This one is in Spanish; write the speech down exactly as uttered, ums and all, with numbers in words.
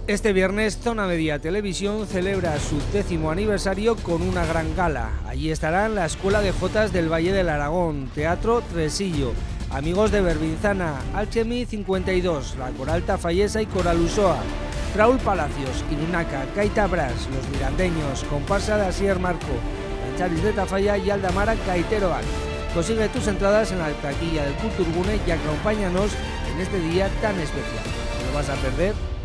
Este viernes Zona Media Televisión celebra su décimo aniversario con una gran gala. Allí estarán la Escuela de Jotas del Valle del Aragón, Teatro Tresillo, Amigos de Berbinzana, Alchemy cincuenta y dos, la Coral Tafallesa y Coral Usoa, Raúl Palacios, Irunaca, Caita Bras, Los Mirandeños, Comparsa de Asier Marco, Lancharis de Tafalla y Aldamara Caiteroac. Consigue tus entradas en la taquilla del Kulturgune y acompáñanos en este día tan especial. ¿No lo vas a perder?